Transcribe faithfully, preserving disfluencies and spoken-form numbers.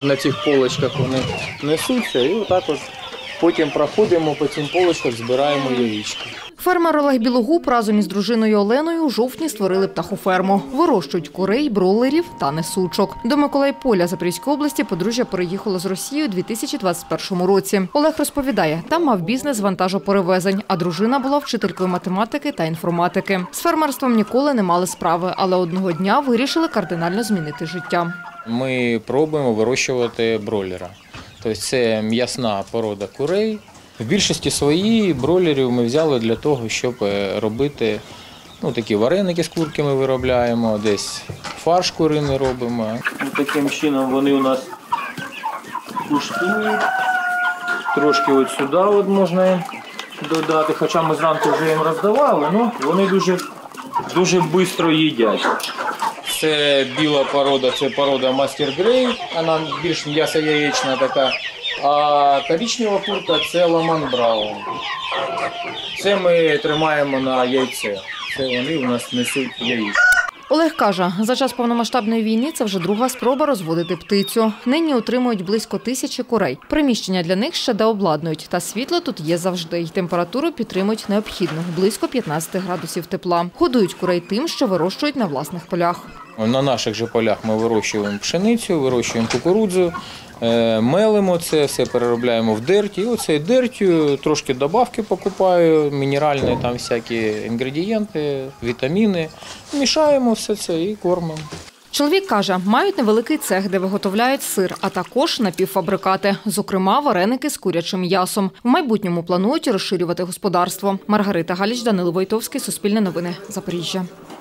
На цих полочках вони несуться і отак от потім проходимо по цим полочкам, збираємо яєчки. Фермер Олег Білогуб разом із дружиною Оленою у жовтні створили птахоферму. Вирощують курей, бройлерів та несучок. До Миколайполя Запорізької області подружжя переїхало з Росії у дві тисячі двадцять першому році. Олег розповідає, там мав бізнес вантажоперевезень, а дружина була вчителькою математики та інформатики. З фермерством ніколи не мали справи, але одного дня вирішили кардинально змінити життя. Ми пробуємо вирощувати бройлера. Тобто це м'ясна порода курей. В більшості своїй бройлерів ми взяли для того, щоб робити ну, такі вареники з курки ми виробляємо, десь фарш куриний робимо. Таким чином вони у нас куштують. Трошки от сюди от можна додати, хоча ми зранку вже їм роздавали, але вони дуже, дуже швидко їдять. Це біла порода, це порода Мастер Грей, вона більш м'ясо-яєчна така. А коричнева курка – це Ламан Браун. Це ми тримаємо на яйце. Це вони у нас несуть яєчко. Олег каже, за час повномасштабної війни це вже друга спроба розводити птицю. Нині утримують близько тисячі курей. Приміщення для них ще дообладнують, та світло тут є завжди. І температуру підтримують необхідну – близько п'ятнадцяти градусів тепла. Годують курей тим, що вирощують на власних полях. На наших же полях ми вирощуємо пшеницю, вирощуємо кукурудзу, мелимо це, все переробляємо в дерті. І оцей дертю трошки добавки покупаю, мінеральні там всякі інгредієнти, вітаміни. Мішаємо все це і кормимо. Чоловік каже, мають невеликий цех, де виготовляють сир, а також напівфабрикати, зокрема вареники з курячим м'ясом. В майбутньому планують розширювати господарство. Маргарита Галіч, Данило Войтовський, Суспільне новини, Запоріжжя.